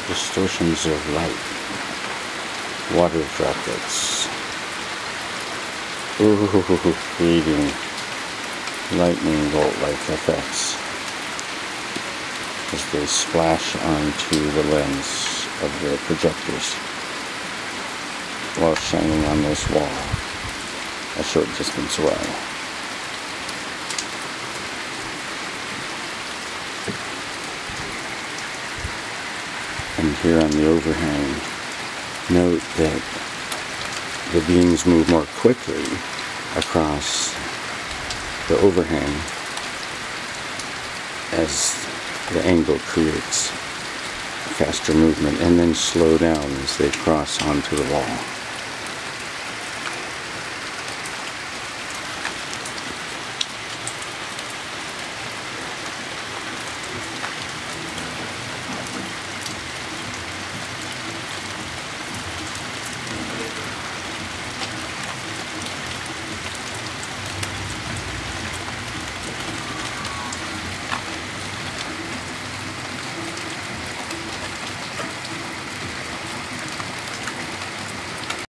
distortions of light, water droplets, creating lightning bolt-like effects as they splash onto the lens of the projectors while shining on this wall a short distance away. And here on the overhang, note that the beams move more quickly across the overhang as the angle creates faster movement, and then slow down as they cross onto the wall.